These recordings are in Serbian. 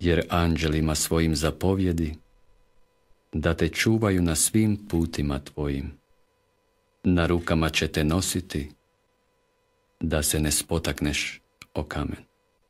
jer anđelima svojim zapovjedi da te čuvaju na svim putima tvojim. Na rukama će te nositi, da se ne spotakneš o kamen.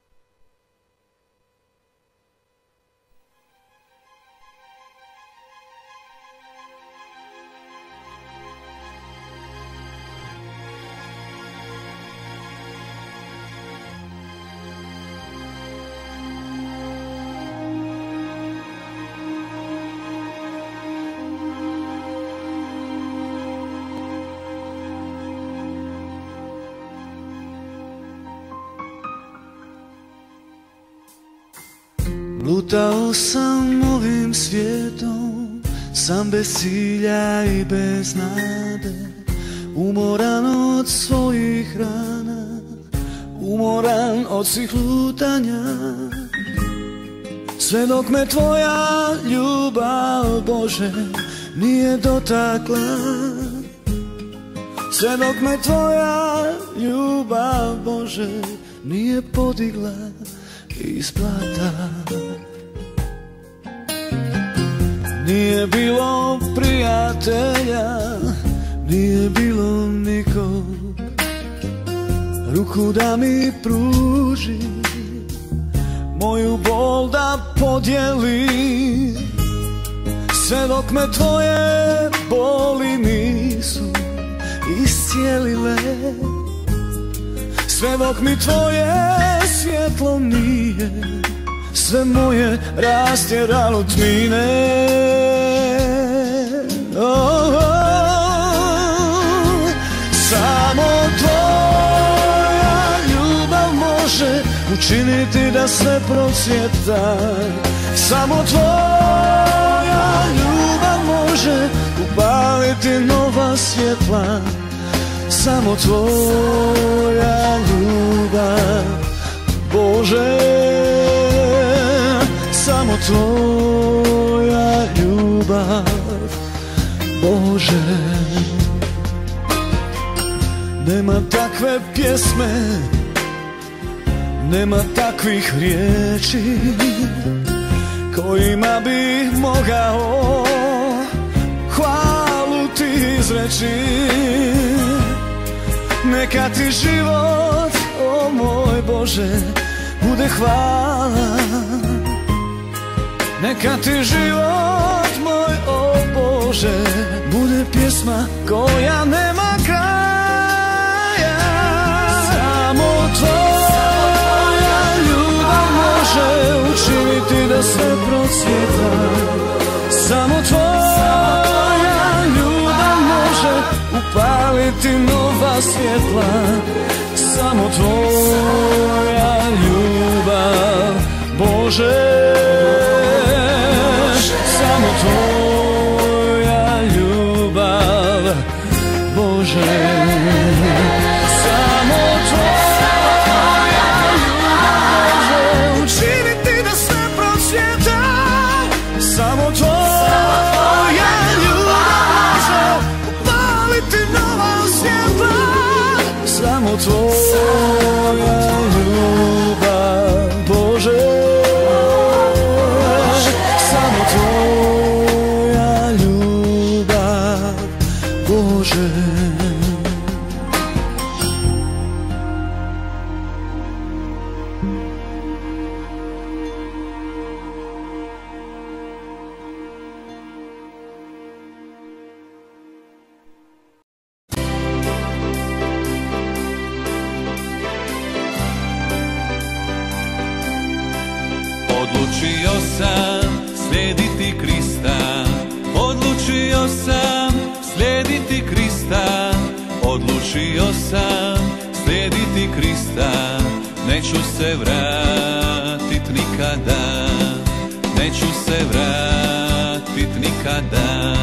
Lutao sam ovim svijetom, sam bez cilja i bez nade, umoran od svojih rana, umoran od svih lutanja. Sve dok me tvoja ljubav, Bože, nije dotakla, sve dok me tvoja ljubav, Bože, nije podigla iz blata. Nije bilo prijatelja, nije bilo nikog, ruku da mi pruži, moju bol da podijeli. Sve dok me tvoje boli nisu iscijelile, sve dok mi tvoje svjetlo nije sve moje rastjeralo tmine. Samo tvoja ljubav može učiniti da sve procvjeta, samo tvoja ljubav može upaliti nova svjetla, samo tvoja ljubav, Bože, samo tvoja ljubav, Bože. Nema takve pjesme, nema takvih riječi kojima bih mogao hvalu ti izreći. Neka ti život, o moj Bože, bude hvala. Neka ti život moj, o Bože, bude pjesma koja nema kraja. Samo tvoja ljubav može učiniti da sve procvjeta, samo tvoja ljubav može upaliti nova svjetla, samo tvoja ljubav, Bože, samo tvoja ljubav, Bože, samo tvoja ljubav može učiniti da sve procvjeta, samo tvoja ljubav može upaliti nova svjetla, samo tvoja ljubav, Bože, samo tvoja ljubav, Bože. Odlučio sam slijediti Krista, odlučio sam slijediti Krista, odlučio sam slijediti Krista, neću se vratit nikada, neću se vratit nikada.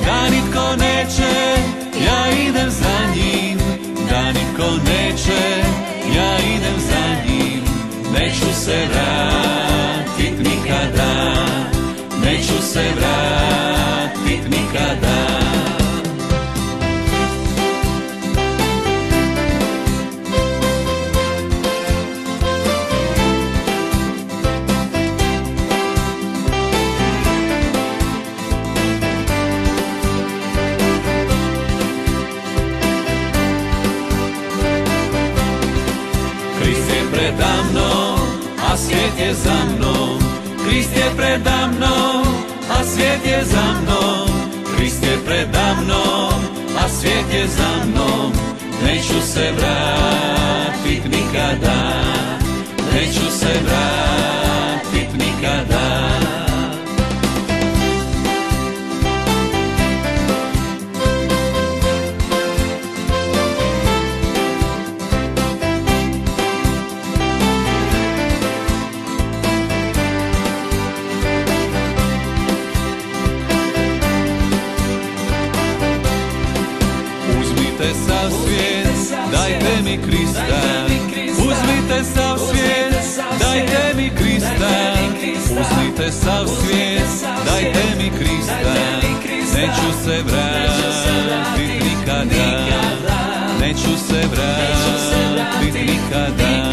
da nitko neće, ja idem za njim, da nitko neće, ja idem za njim. Neću se vratit nikada, neću se vratit nikada. Predamnom, a svijet je za mnom. Krist je predamnom, a svijet je za mnom. Krist je predamnom, a svijet je za mnom. Neću se vratit nikada, neću se vratit nikada. Sav svijet, dajte mi Krista. Uzmite sav svijet, dajte mi Krista. Uzmite sav svijet, dajte mi Krista. Neću se vratit nikada, neću se vratit nikada.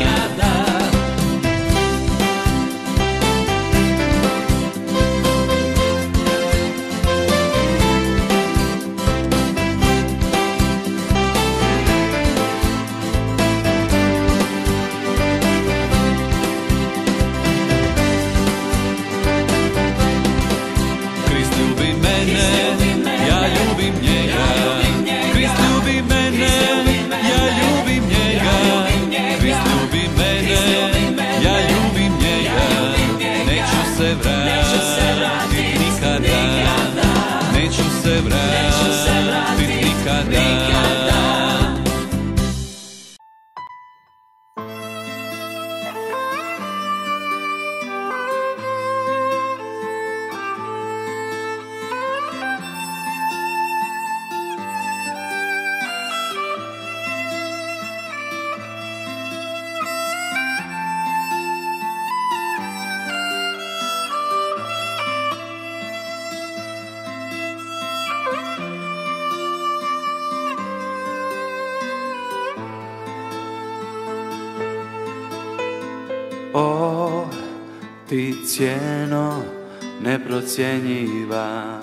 O, ti cijeno neprocjenjiva,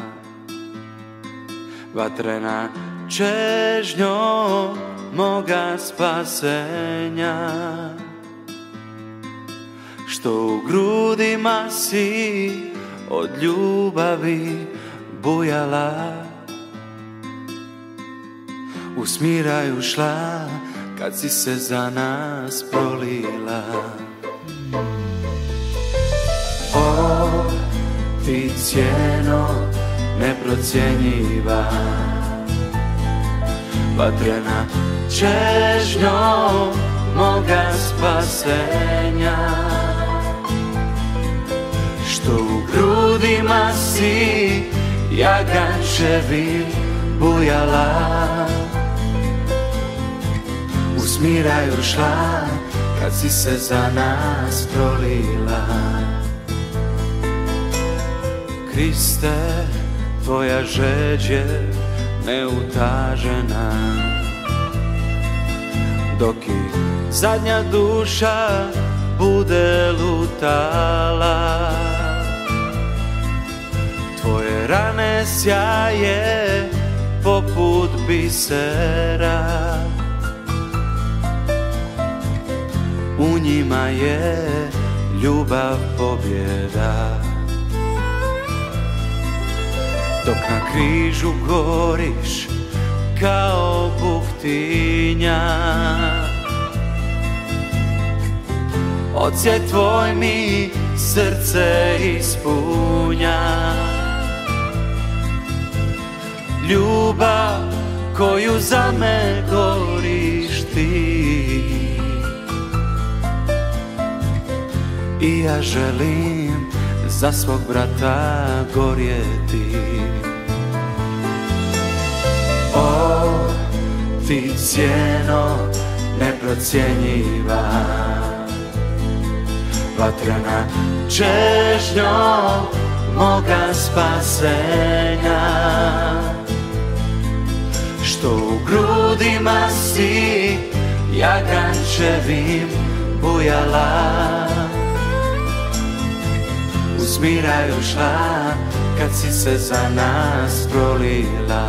vatrena čežnjo moga spasenja, što u grudima si od ljubavi bujala, usmiraju šla kad si se za nas prolila. O, ti cijeno neprocjenjiva, vatrena čežnjo moga spasenja, što u grudima si jagančevi bujala, usmiraju šla kad si se za nas prolila. Kriste, tvoja žeđ je neutažena, dok i zadnja duša bude lutala. Tvoje rane sjaje poput bisera, u njima je ljubav pobjeda. Dok na križu goriš kao buktinja, odsjet tvoj mi srce ispunja. Ljubav koju za me goriš ti, i ja želim za svog brata gorjeti. ti cijeno neprocjenjiva. Vatrena čežnjom moga spasenja, što u grudima si jagančevim bujala. Uzmiraju šla kad si se za nas prolila.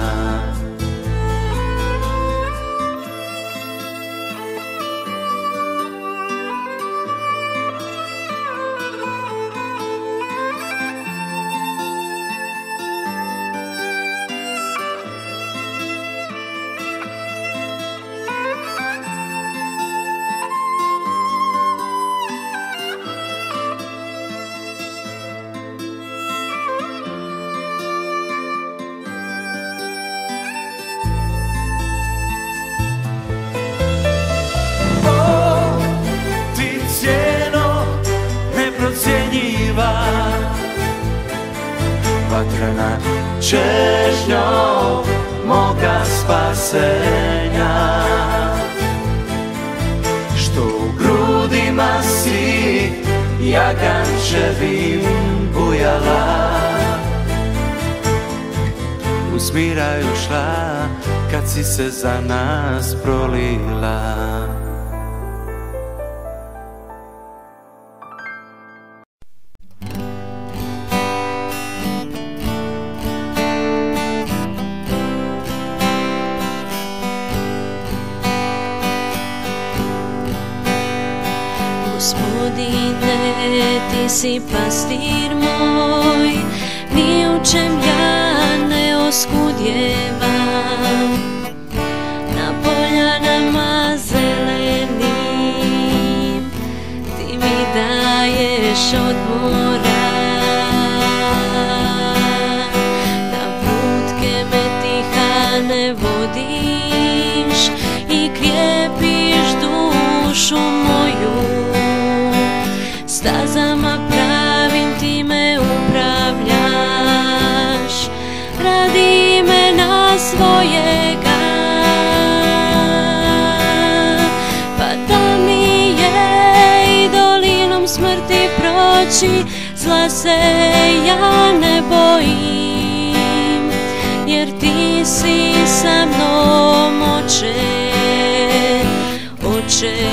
Vatrena čežnjom moga spasenja, što u grudima si jagančevim bujala. Uzmiraju šla kad si se za nas prolila. Gospodine, ti si pastir moj, ni u čem ja ne oskudjevam. Na poljanama zelenim ti mi daješ odmora. Na prutke me tihane vodiš i krijepiš dušu moju. Stazama pravim ti me upravljaš, radi imena svojega. Pa da mi je i dolinom smrti proći, zla se ja ne bojim, jer ti si sa mnom, Oče, Oče,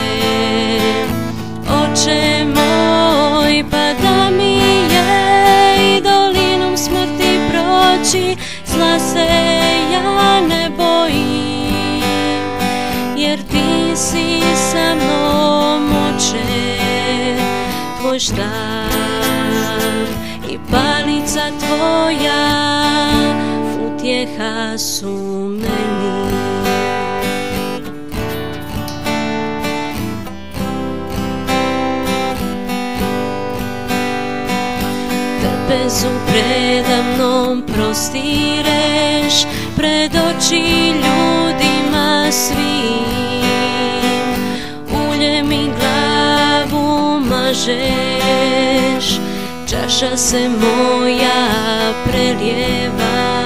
Oče moj. Pa da mi je i dolinom smrti proći, zla se ja ne bojim, jer ti si sa mnom, Oče. Tvoj štap i palica tvoja utjeha su meni. Trpezu predamnom prostireš, pred oči ljudima svim. Uljem i glavu mažeš, čaša se moja prelijeva.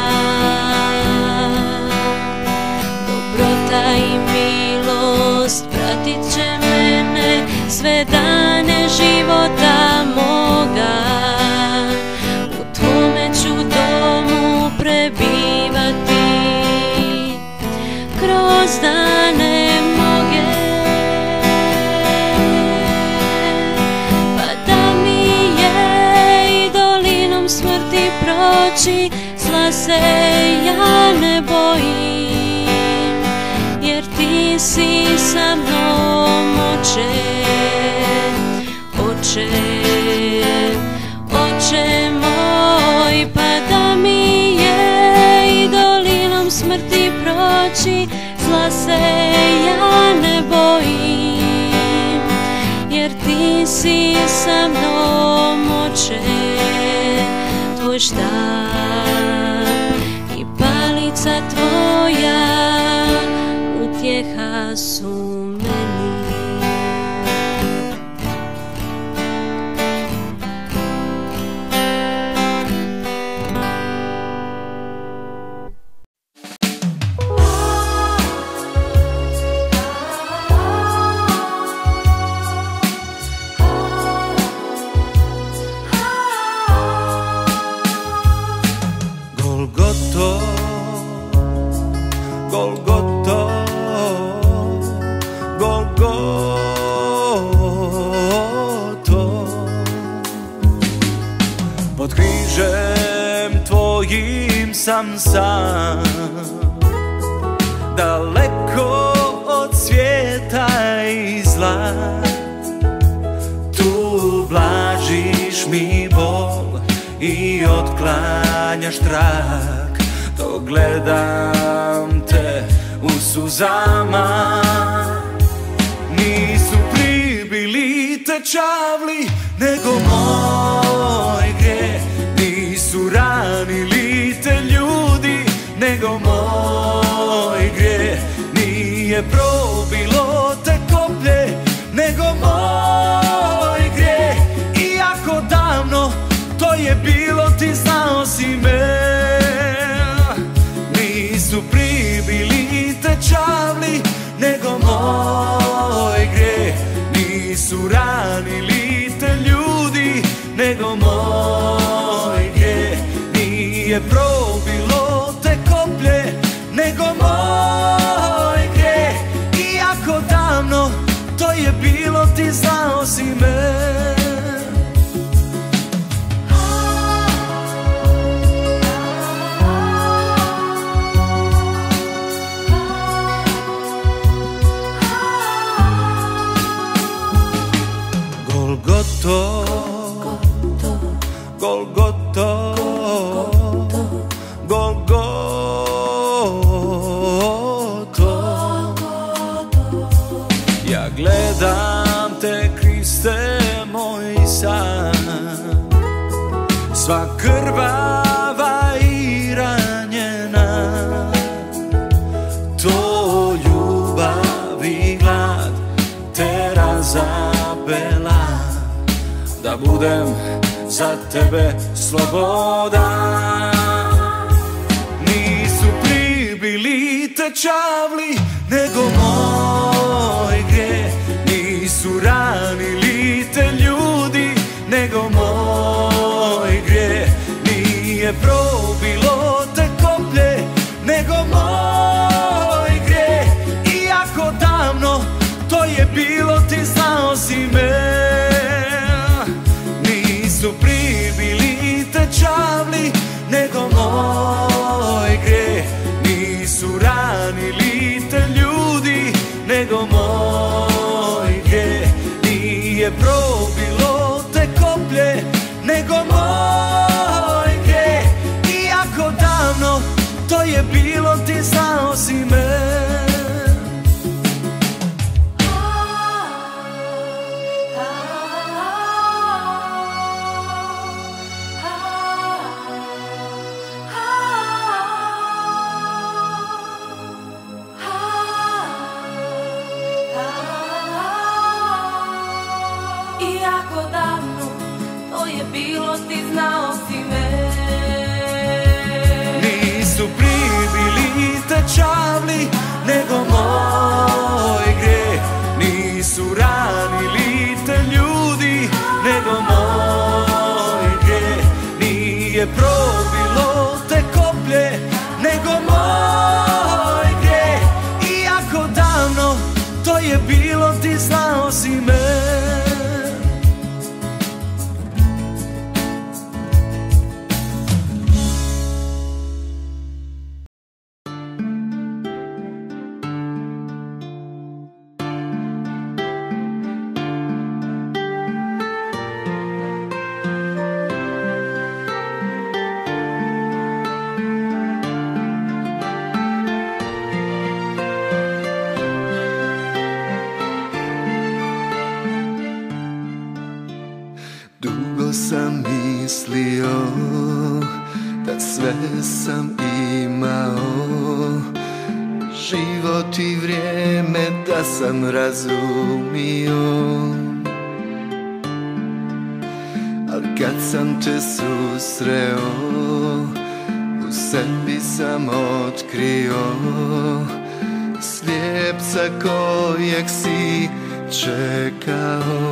Dobrota i milost pratit će mene sve dane života moga. U tvome ću domu prebivati kroz dane moge. Pa da mi je i dolinom smrti proći, zla se ja ne bojim, jer ti si sa mnom, Oče, Oče, Oče moj. Pa da mi je i dolinom smrti proći, zla se ja ne bojim, jer ti si sa mnom, Oče. Tvoj štap i palica tvoja utjeha su meni. sam sam, daleko od svijeta i zla. Tu blažiš mi bol i otklanjaš strah, dok gledam te u suzama. Nisu pribili te čavli, nego moj grijeh. Nisu ranili te ljudi, nego moj grijeh. Nije probilo te koplje, nego moj grijeh. Iako davno to je bilo, ti znao si me. Nisu pribili te čavli, nego moj grijeh. Nisu ranili te ljudi, nego moj grijeh. Nije probilo te koplje, nego moj grijeh. Iako davno to je bilo, ti znao si me. Golgoto, Golgoto, Golgoto. Ja gledam te, Kriste, moj san, sva krvava i ranjena. To ljubav i glad te razapela, da budem za tebe slobodan. Nisu pribili te čavli, nego moj grijeh. Nisu ranili te ljudi, nego moj grijeh. Nije probilo te koplje, nego moj grijeh. Iako davno to je bilo, ti znao si me. Nisu pribili te čavli, nego moj grijeh. Nisu ranili te ljudi, nego moj grijeh. Nije probilo te koplje, nego moj grijeh. Iako davno to je bilo, ti znao si me. Iako davno to je bilo, ti znao si me. Nisu pribili te čavli, nego moj grijeh. Nisu ranili te ljudi, nego moj grijeh. Nije probilo te koplje, nego moj grijeh. Iako davno to je bilo, ti znao si me. Dugo sam mislio da sve sam imao, život i vrijeme da sam razumio. Ali kad sam te susreo, u sebi sam otkrio slijepca kojeg si čekao.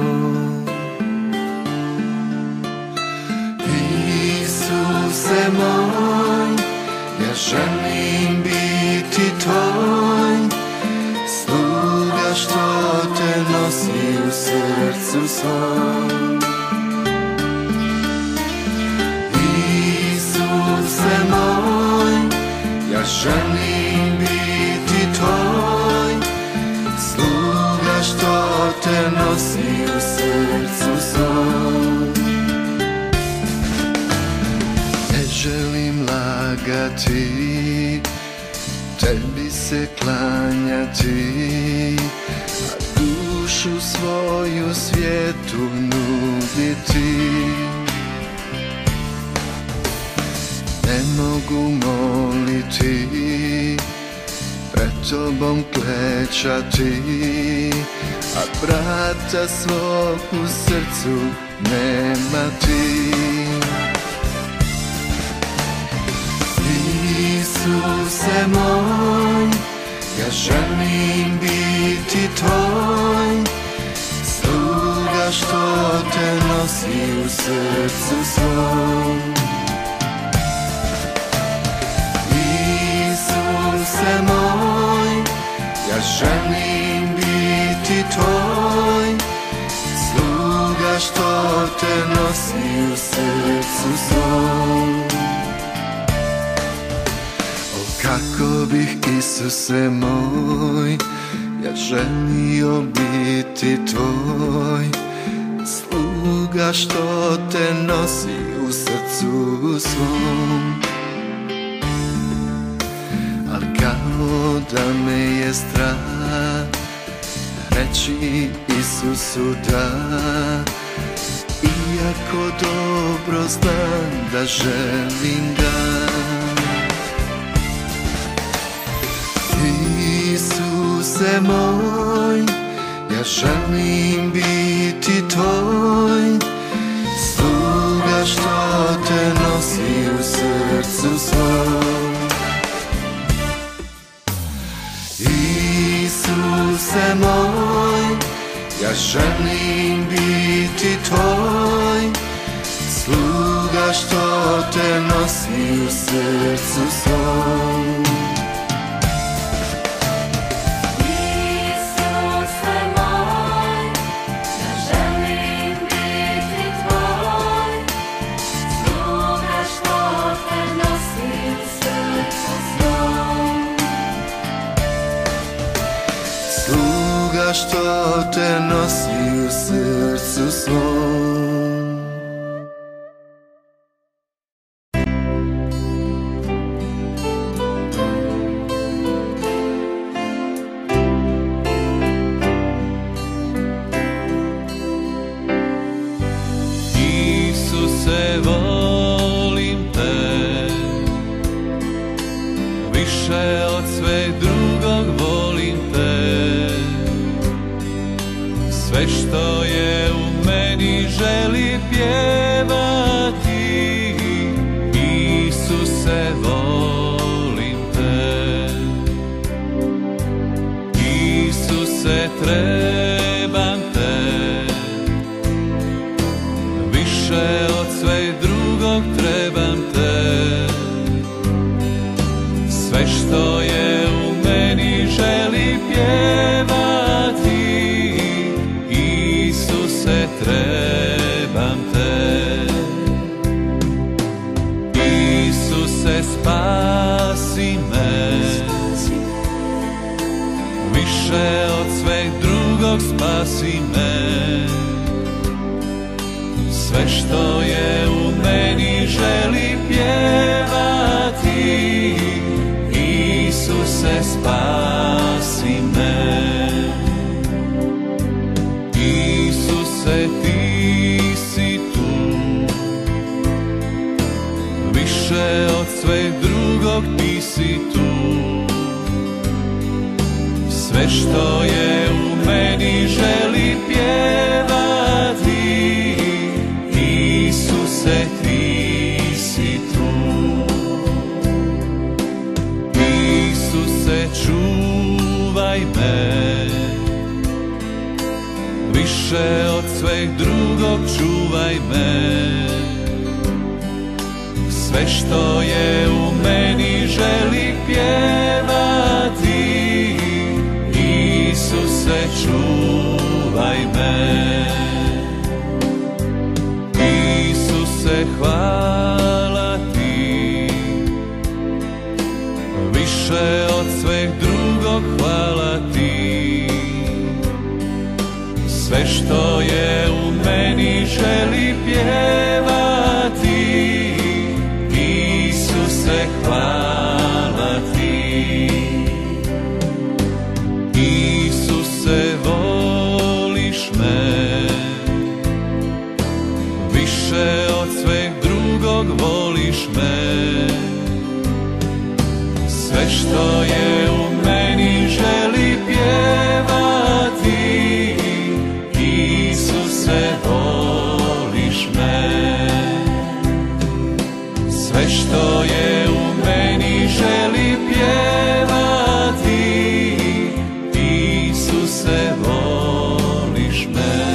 Isuse moj, ja želim biti tvoj, sluga što te nosi u srcu svom. Isuse moj, pjevati, tebi se klanjati, a dušu svoju svijetu nuditi. Ne mogu moliti, pred tobom klečati, a brata svog u srcu nema ti. Isuse moj, ja želim biti tvoj, sluga što te nosi u srcu svom. Isuse moj, ja želim biti tvoj, sluga što te nosi u srcu svom. Kako bih, Isuse moj, ja želio biti tvoj, sluga što te nosi u srcu svom. Al kao da me je strah reći Isusu da, iako dobro znam da želim da. Isuse moj, ja želim biti tvoj, sluga što te nosi u srcu svom. Isuse moj, ja želim biti tvoj, sluga što te nosi u srcu svom. Sluga što te nosi u srcu svom. Isuse, volim te, više od sveg drugog volim te. Sve što je u meni želi pjevati, Isuse, volim te. Isuse, trebam te, više od sveg drugog trebam te. Sve što je u meni želi pjevati, Isuse, trebam te. Isuse, spasi me, više od sveg drugog spasi me. Sve što je u meni želi pjevati, Isuse, spasi me. Isuse, ti si tu, više od sveg drugog ti si tu. Sve što je u meni želi pjevati, Isuse, ti si tu. Isuse, čuvaj me, više od sveg drugog čuvaj me. Sve što je u meni želi pjevati, Isuse, čuvaj me. Isuse, hvala ti, više od sveg drugog hvala ti. Sve što je u meni želi pjevati, Isuse, hvala. Isuse, voliš me. Sve što je u meni želi pjevati, Isuse, voliš me.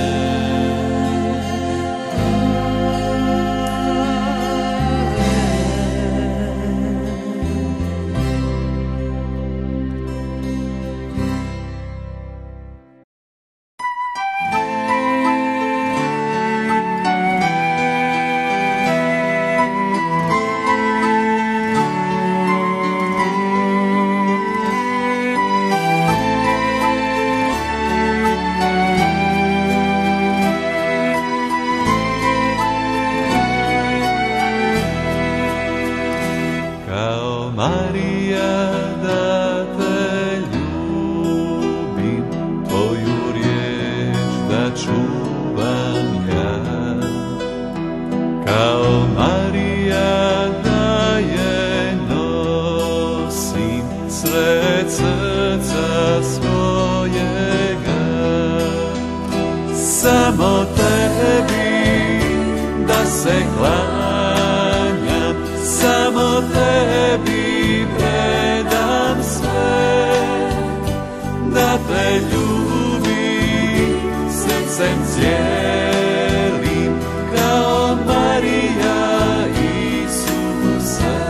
Samo tebi da se klanjam, samo tebi predam sve, da te ljubim srcem cijelim, kao Marija Isuse.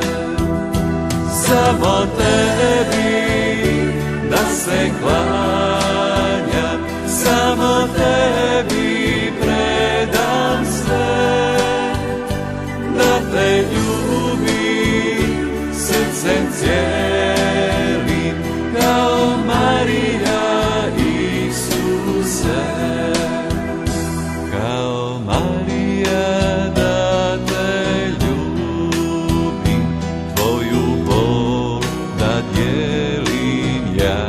Samo tebi da se klanjam, samo tebi predam sve, da te ljubim srcem cijelim, kao Marija Isuse. Kao Marija da te ljubim, tvoju bol da dijelim ja.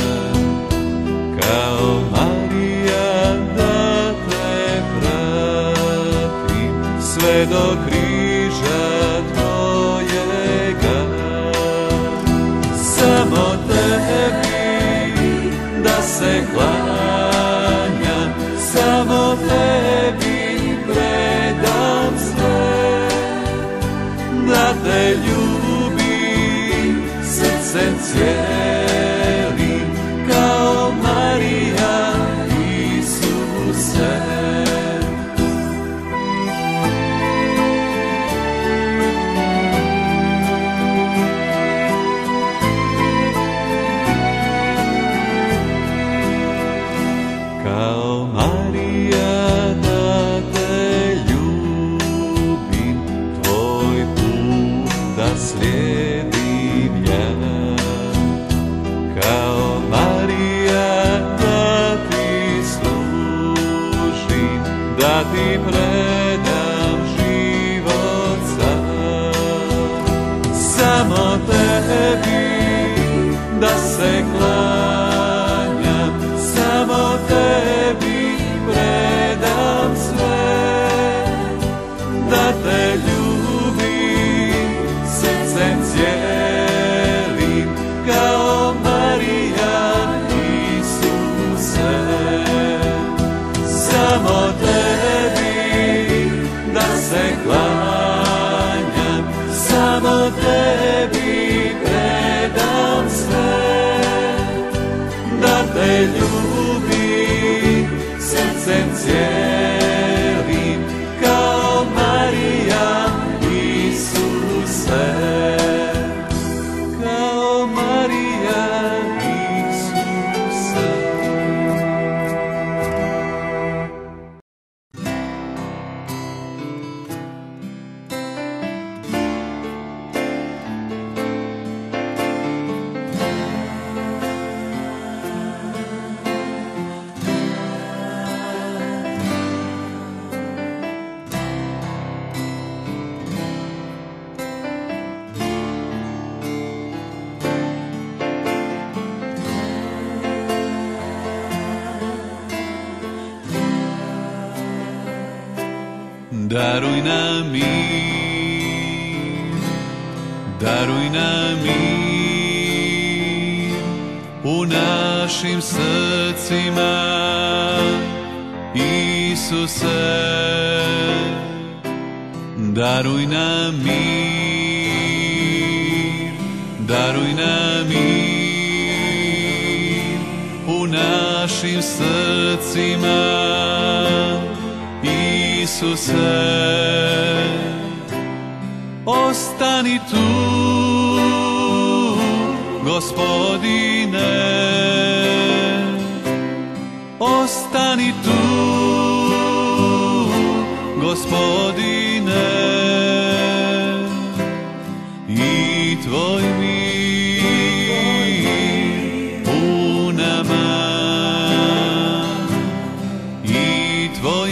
Kao Marija da te pratim sve do križa tvojega. Samo tebi da se klanjam, samo tebi predam sve, da te ljubim srcem cijelim, kao Marija Isuse. Kao Marija da te ljubim, tvoj put da slijedim ja. Kao Marija da ti služim, da ti predam život sam. Samo tebi da se klanjam, samo tebi predam sve, da te ljubim srcem cijelim, kao Marija Isuse. Samo tebi da se klanjam, samo tebi predam sve, da te ljubim srcem cijelim, kao Marija Isuse. Kao Marija Isuse. Daruj nam mir, daruj nam mir u našim srcima Isuse, daruj nam mir, daruj nam mir u našim srcima. Isuse, ostani tu, Gospodine, ostani tu, Gospodine, i tvoj mir u nama, i tvoj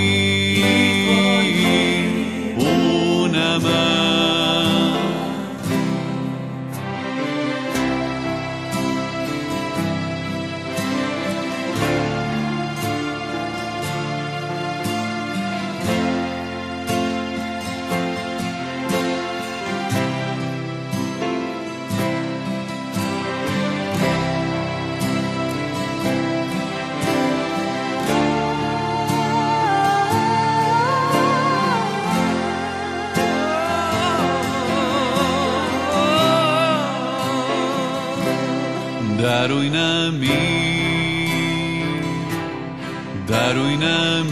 mir u nama. Daruj nam mir, daruj nam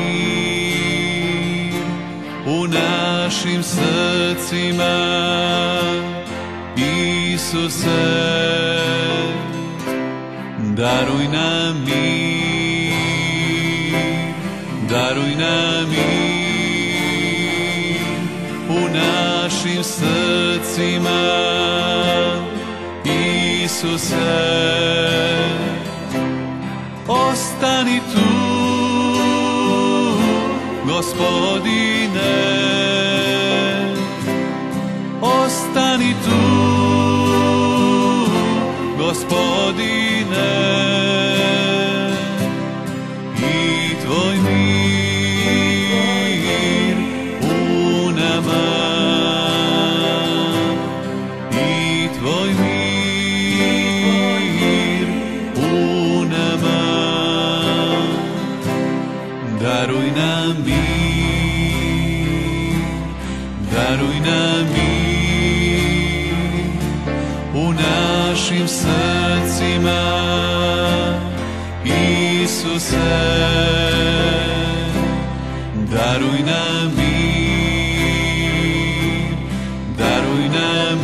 mir u našim srcima. Isuse, daruj nam mir, daruj nam mir u našim srcima. Isuse, ostani tu, Gospodine, ostani tu, Gospodine, i tvoj mir u nama, i tvoj mir daruj nam mir, daruj nam mir u našim srcima. Isuse, daruj nam mir, daruj nam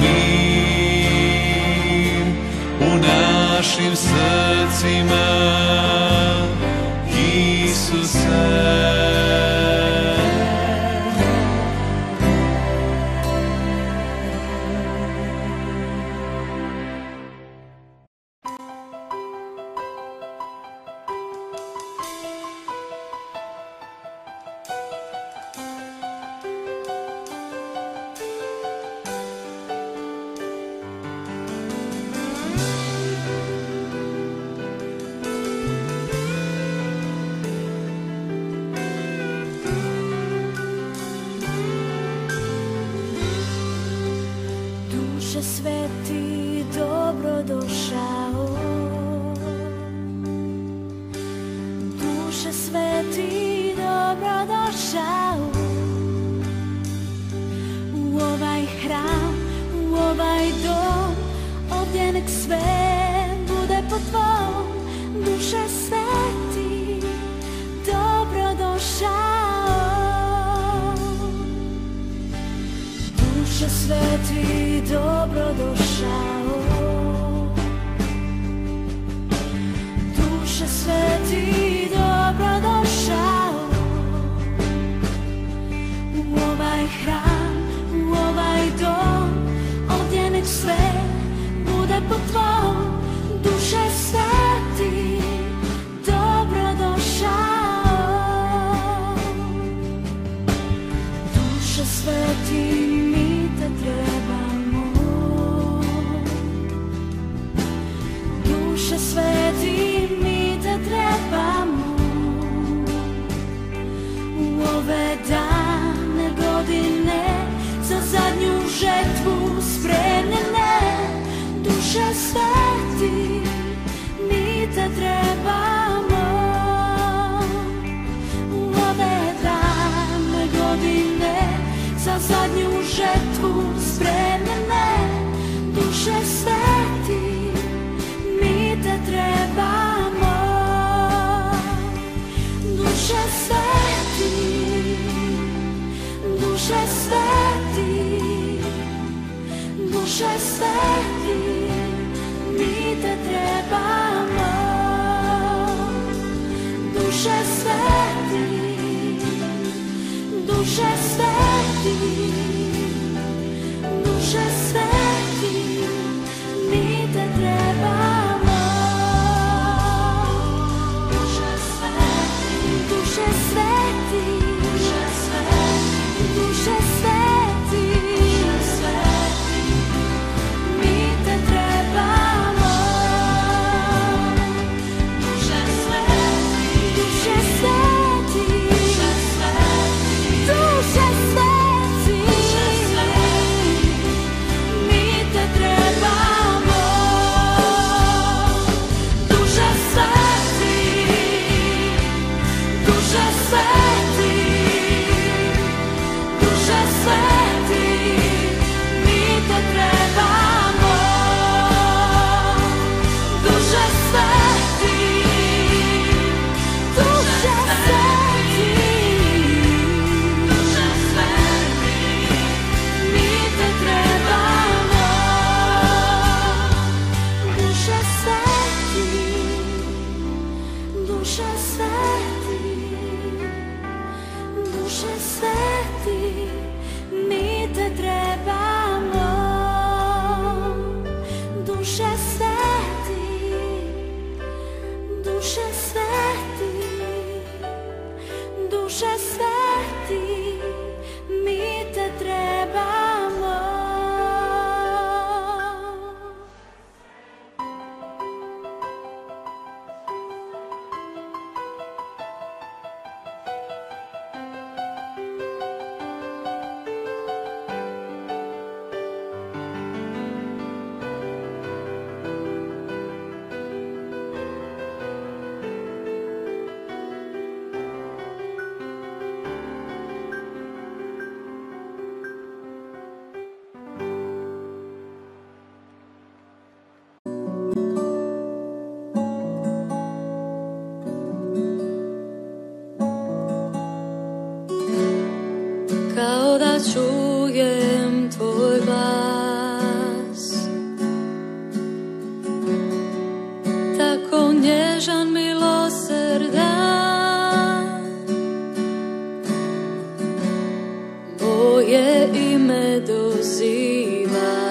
mir u našim srcima. Isuse, Sveti, dobro došao. Duše sveti, dobro došao u ovaj hram, u ovaj dom. Ovdje nek sve bude po tvom. Duše sveti, dobro došao. Duše sveti, dobro došao. Duše sveti, dobro došao u ovaj hram, u ovaj dom. Ovdje nek sve bude po tvom. Duše sveti, dobro došao. Duše sveti, mi te trebamo. Duše sveti, mi te trebamo. zadnju žetvu spremljene. Duše sveti, mi te trebamo. Duše sveti, duše sveti, duše sveti, mi te trebamo. Duše sveti, duše sveti, duše sveti, mi te trebamo. Duše sveti, duše sveti, duše sveti, duše sveti, mi te trebamo. Duše sveti, duše sveti, duše sveti, mi te trebamo. Duše sveti, duše sveti, duše sveti, mi te trebamo. Duše sveti, duše sveti, duše sveti, mi te trebamo. Duše sveti, duše sveti, duše sveti, mi te trebamo. Duše sveti, duše sveti, duše sveti, mi te trebamo. Kao da čujem tvoj glas, tako nježan, milosrdan, moje ime doziva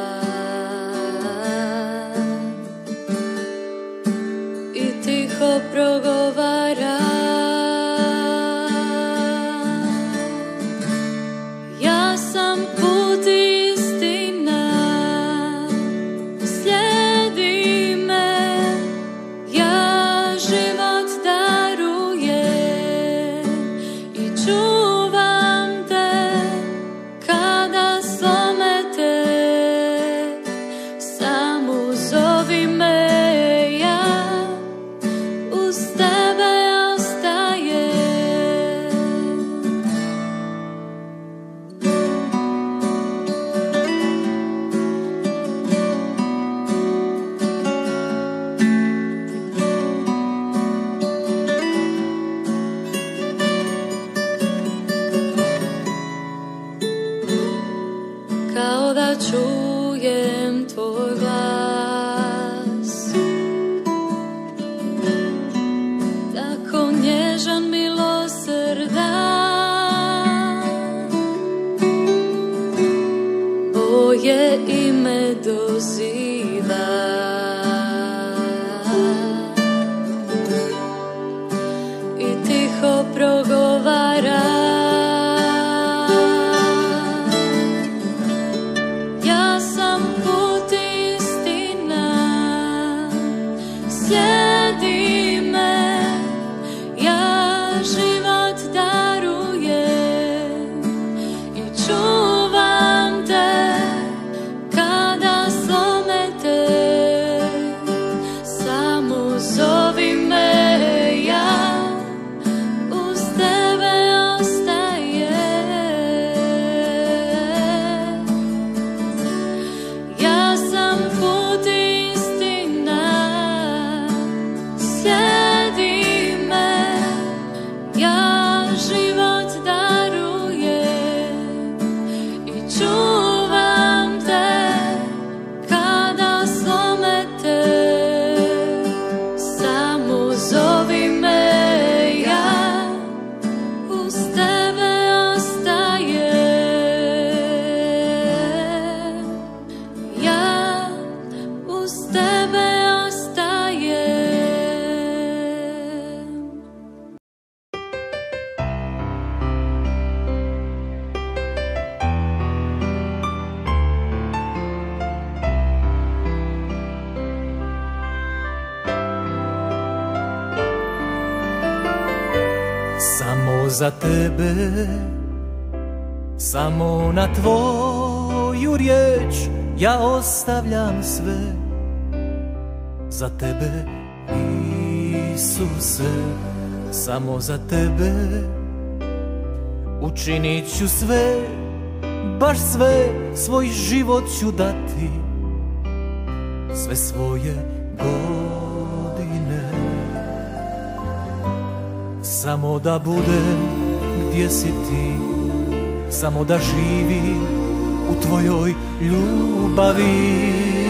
i tiho progovara. Ja sam put i istina, slijedi me, ja život darujem i čuvam te kada slome te. Samo zovi me, ja uz tebe ostajem. Kao da čujem tvoj glas, tako nježan, milosrdan, moje ime doziva i tiho progovara. Ja sam put i istina, slijedi me, ja život darujem i čuvam te kada slome te. Samo zovi me, ja uz tebe ostajem. Samo za tebe, samo na tvoju riječ ja ostavljam sve. Za tebe, Isuse, samo za tebe učinit ću sve, baš sve, svoj život ću dati, sve svoje godine. Samo da budem gdje si ti, samo da živim u tvojoj ljubavi.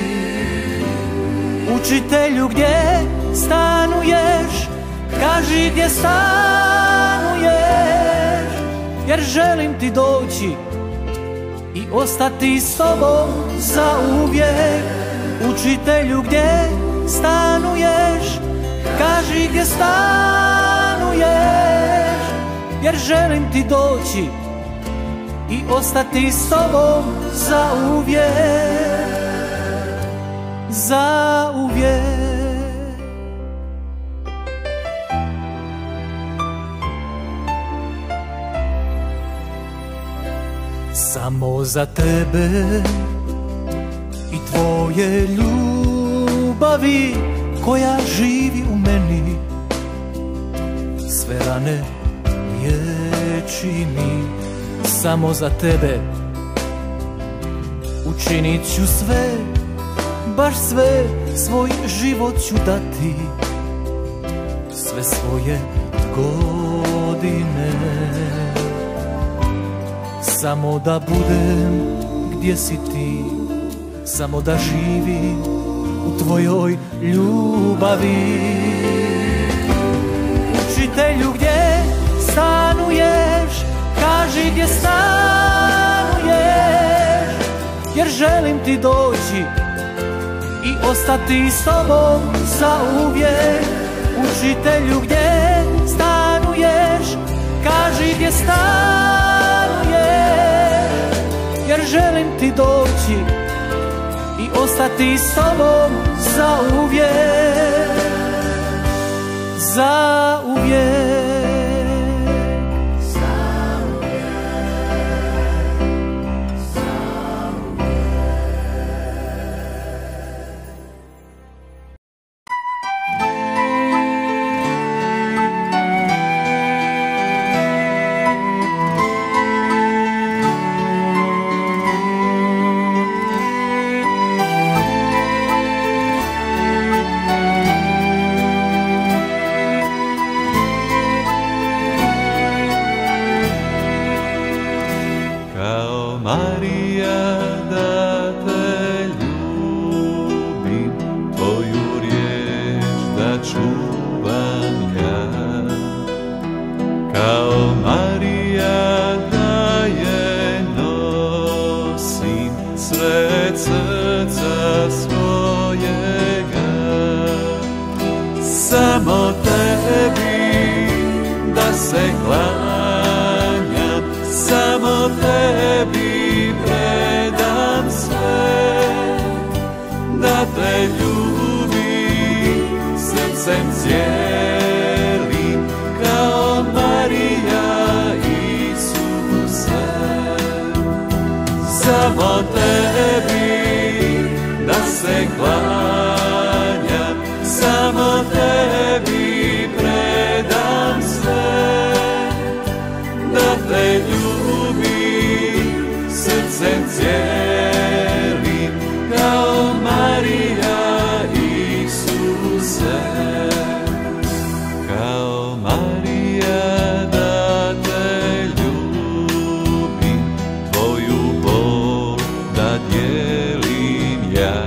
Učitelju, gdje stanuješ, kaži gdje stanuješ, jer želim ti doći i ostati s tobom zauvijek. Učitelju, gdje stanuješ, kaži gdje stanuješ, jer želim ti doći i ostati s tobom zauvijek. Zauvijek. Samo za tebe i tvoje ljubavi koja živi u meni, sve rane liječi mi. Samo za tebe učinit ću sve, baš sve, svoj život ću dati, sve svoje godine. Samo da budem gdje si ti, samo da živim u tvojoj ljubavi. Učitelju, gdje stanuješ, kaži gdje stanuješ, jer želim ti doći i ostati s tobom zauvijek. Učitelju, gdje stanuješ, kaži gdje stanuješ, jer želim ti doći i ostati s tobom zauvijek. Zauvijek. Samo tebi da se klanjam, samo tebi predam sve, da te ljubim srcem cijelim, kao Marija Isuse. Samo tebi da se klanjam, samo tebi predam sve, da te ljubim srcem cijelim, kao Marija Isuse. Kao Marija da te ljubim, tvoju bol da dijelim ja.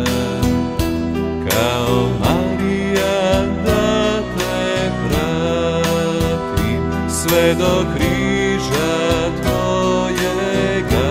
Kao Marija da te pratim, sve do križa tvojega.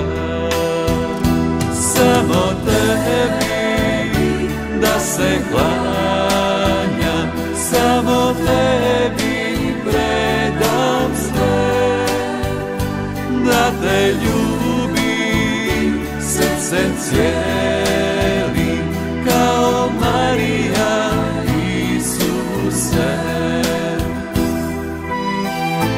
Samo tebi da se klanjam, samo tebi predam sve, da te ljubim srcem cijelim, kao Marija Isuse.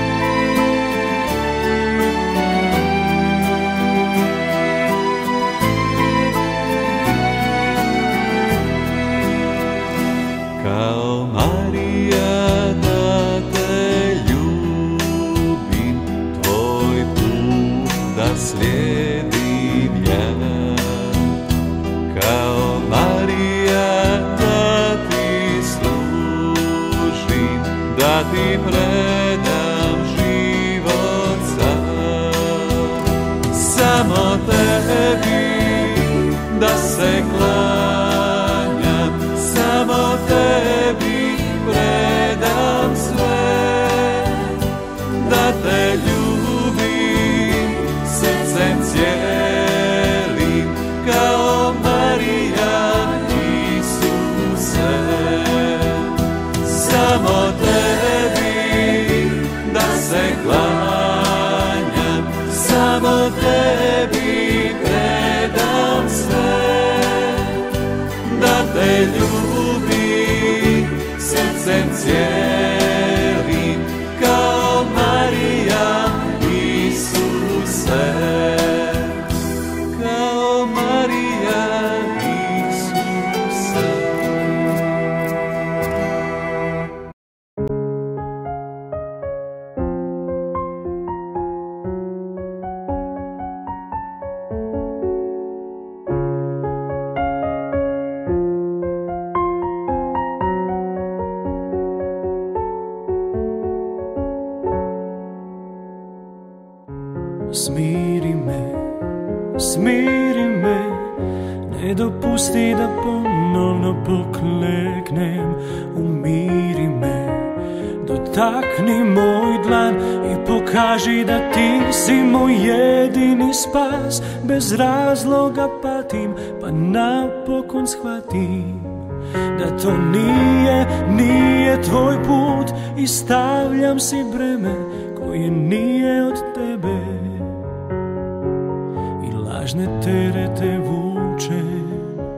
slijedim ja. Kao Marija da ti služim, da ti predam život sam. Samo tebi da se klanjam, samo tebi predam sve, da te ljubim srcem cijelim, kao Marija Isuse. Samo tebi da se klanjam, samo tebi predam sve, da te ljubim srcem cijelim, kao Marija Isuse. Kao Marija Isuse. Smiri me, ne dopusti da ponovno pokleknem. Umiri me, dotakni moj dlan i pokaži da ti si moj jedini spas. Bez razloga patim, pa napokon shvatim da to nije tvoj put i stavljam si breme koje nije od tebe i lažne terete vučem.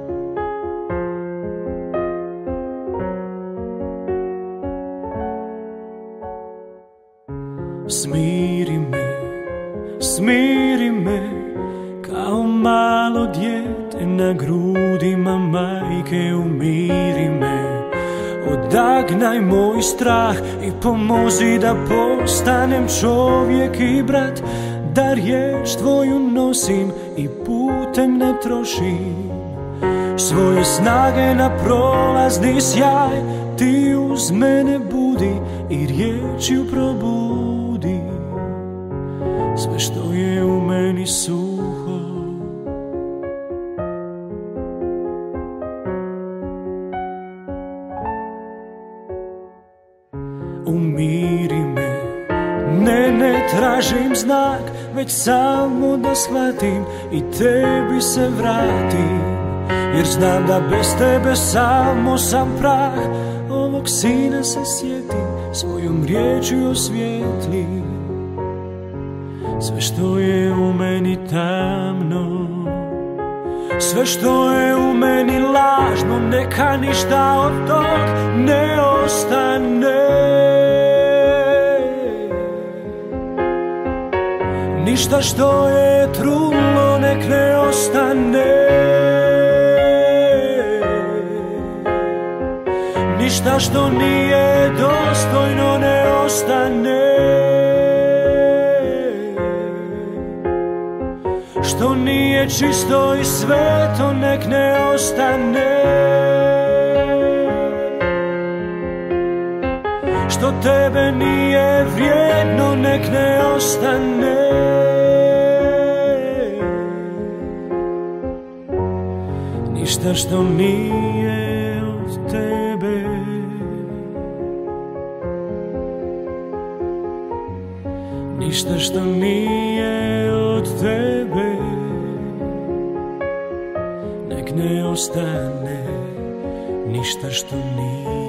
Smiri me, kao malo dijete na grudima majke. Umiri me, odagnaj moj strah i pomozi da postanem čovjek i brat, da riječ tvoju nosim i putem ne trošim svoje snage na prolazni sjaj. Ti uz mene budi i riječju probudi sve što je u meni suho. Umiri me, ne tražim znak, već samo da shvatim i tebi se vratim, jer znam da bez tebe samo sam prah. Ovog sina se sjetim, svojom riječju osvijetlim sve što je u meni tamno, sve što je u meni lažno. Neka ništa od tog ne ostane, ništa što je trulno nek ne ostane, ništa što nije dostojno ne ostane, što nije čisto i sveto nek ne ostane, što tebe nije vrijedno nek ne ostane, ništa što nije od tebe, ništa što nije od tebe nek ne ostane, ništa što nije